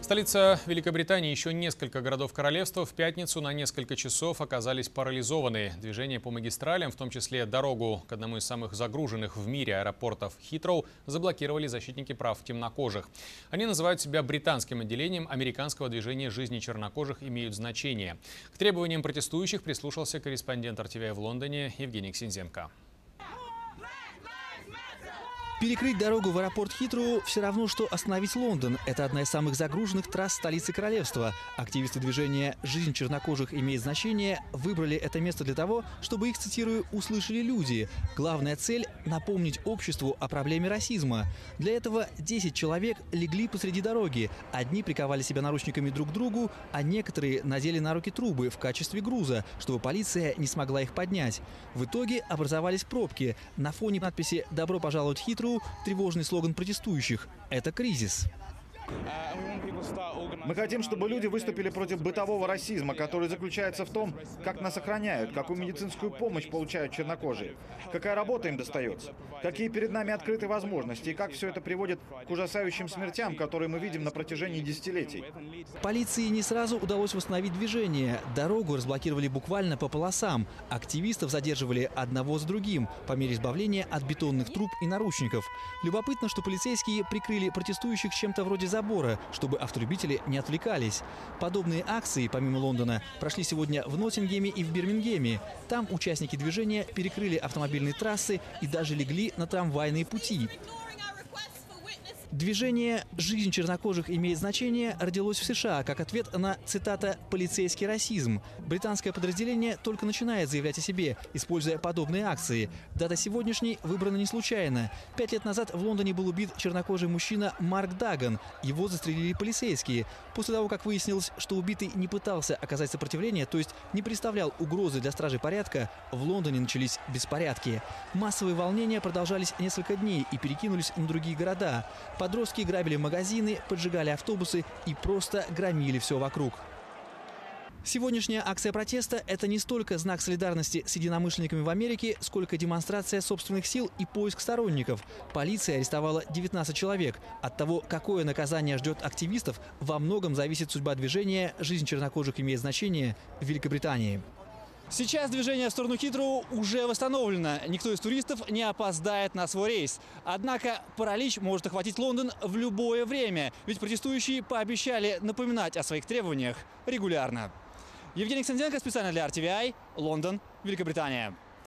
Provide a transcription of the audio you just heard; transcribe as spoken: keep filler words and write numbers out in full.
Столица Великобритании и еще несколько городов королевства в пятницу на несколько часов оказались парализованы. Движение по магистралям, в том числе дорогу к одному из самых загруженных в мире аэропортов Хитроу, заблокировали защитники прав темнокожих. Они называют себя британским отделением американского движения «Жизни чернокожих имеют значение». К требованиям протестующих прислушался корреспондент эр ти ви ай в Лондоне Евгений Ксензенко. Перекрыть дорогу в аэропорт Хитроу все равно, что остановить Лондон. Это одна из самых загруженных трасс столицы королевства. Активисты движения «Жизнь чернокожих имеет значение» выбрали это место для того, чтобы их, цитирую, услышали люди. Главная цель – напомнить обществу о проблеме расизма. Для этого десять человек легли посреди дороги. Одни приковали себя наручниками друг к другу, а некоторые надели на руки трубы в качестве груза, чтобы полиция не смогла их поднять. В итоге образовались пробки. На фоне надписи «Добро пожаловать в Хитроу» тревожный слоган протестующих – это кризис. Мы хотим, чтобы люди выступили против бытового расизма, который заключается в том, как нас охраняют, какую медицинскую помощь получают чернокожие, какая работа им достается, какие перед нами открыты возможности и как все это приводит к ужасающим смертям, которые мы видим на протяжении десятилетий. Полиции не сразу удалось восстановить движение. Дорогу разблокировали буквально по полосам. Активистов задерживали одного за другим по мере избавления от бетонных труб и наручников. Любопытно, что полицейские прикрыли протестующих чем-то вроде забора, чтобы автолюбители не отвлекались. Подобные акции, помимо Лондона, прошли сегодня в Ноттингеме и в Бирмингеме. Там участники движения перекрыли автомобильные трассы и даже легли на трамвайные пути. Движение «Жизнь чернокожих имеет значение» родилось в США как ответ на, цитата, «полицейский расизм». Британское подразделение только начинает заявлять о себе, используя подобные акции. Дата сегодняшней выбрана не случайно. Пять лет назад в Лондоне был убит чернокожий мужчина Марк Даган. Его застрелили полицейские. После того, как выяснилось, что убитый не пытался оказать сопротивление, то есть не представлял угрозы для стражи порядка, в Лондоне начались беспорядки. Массовые волнения продолжались несколько дней и перекинулись на другие города. Подростки грабили магазины, поджигали автобусы и просто громили все вокруг. Сегодняшняя акция протеста – это не столько знак солидарности с единомышленниками в Америке, сколько демонстрация собственных сил и поиск сторонников. Полиция арестовала девятнадцать человек. От того, какое наказание ждет активистов, во многом зависит судьба движения «Жизнь чернокожих имеет значение» в Великобритании. Сейчас движение в сторону Хитроу уже восстановлено. Никто из туристов не опоздает на свой рейс. Однако паралич может охватить Лондон в любое время, ведь протестующие пообещали напоминать о своих требованиях регулярно. Евгений Ксензенко специально для эр ти ви ай, Лондон, Великобритания.